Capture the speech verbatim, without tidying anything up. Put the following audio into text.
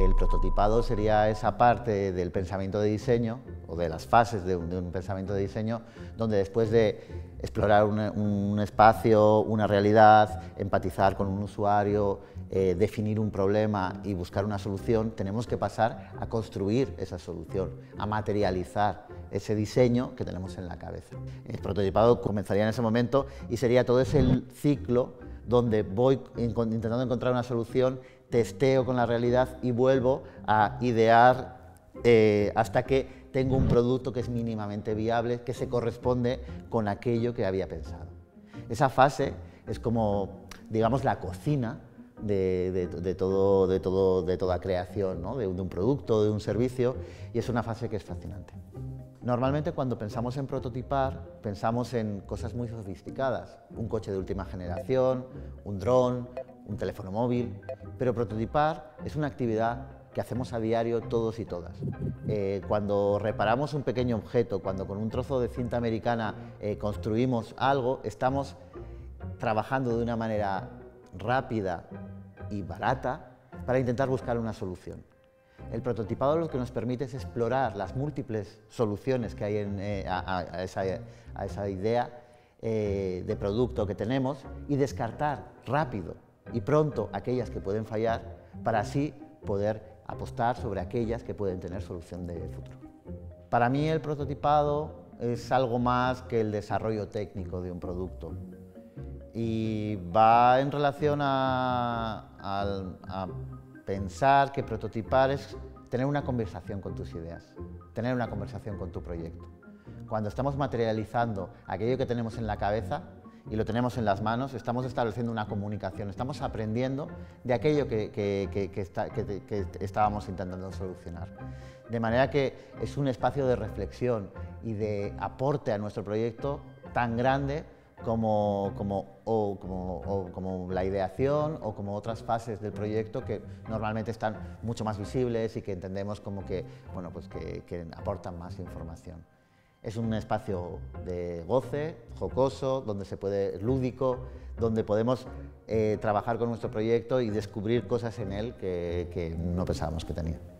El prototipado sería esa parte del pensamiento de diseño, o de las fases de un, de un pensamiento de diseño, donde después de explorar un, un espacio, una realidad, empatizar con un usuario, eh, definir un problema y buscar una solución, tenemos que pasar a construir esa solución, a materializar ese diseño que tenemos en la cabeza. El prototipado comenzaría en ese momento y sería todo ese ciclo donde voy intentando encontrar una solución, testeo con la realidad y vuelvo a idear eh, hasta que tengo un producto que es mínimamente viable, que se corresponde con aquello que había pensado. Esa fase es como, digamos, la cocina de, de, de, todo, de, todo, de toda creación, ¿no? de, de un producto, de un servicio, y es una fase que es fascinante. Normalmente cuando pensamos en prototipar, pensamos en cosas muy sofisticadas, un coche de última generación, un dron, un teléfono móvil, pero prototipar es una actividad que hacemos a diario todos y todas. Eh, cuando reparamos un pequeño objeto, cuando con un trozo de cinta americana eh, construimos algo, estamos trabajando de una manera rápida y barata para intentar buscar una solución. El prototipado lo que nos permite es explorar las múltiples soluciones que hay en, eh, a, a, esa, a esa idea eh, de producto que tenemos y descartar rápido y pronto aquellas que pueden fallar para así poder apostar sobre aquellas que pueden tener solución de futuro. Para mí el prototipado es algo más que el desarrollo técnico de un producto y va en relación a, a, a pensar que prototipar es tener una conversación con tus ideas, tener una conversación con tu proyecto. Cuando estamos materializando aquello que tenemos en la cabeza y lo tenemos en las manos, estamos estableciendo una comunicación, estamos aprendiendo de aquello que, que, que, que, está, que, que estábamos intentando solucionar. De manera que es un espacio de reflexión y de aporte a nuestro proyecto tan grande Como, como, o, como, o, como la ideación o como otras fases del proyecto que normalmente están mucho más visibles y que entendemos como que, bueno, pues que, que aportan más información. Es un espacio de goce, jocoso, donde se puede, lúdico, donde podemos eh, trabajar con nuestro proyecto y descubrir cosas en él que, que no pensábamos que tenía.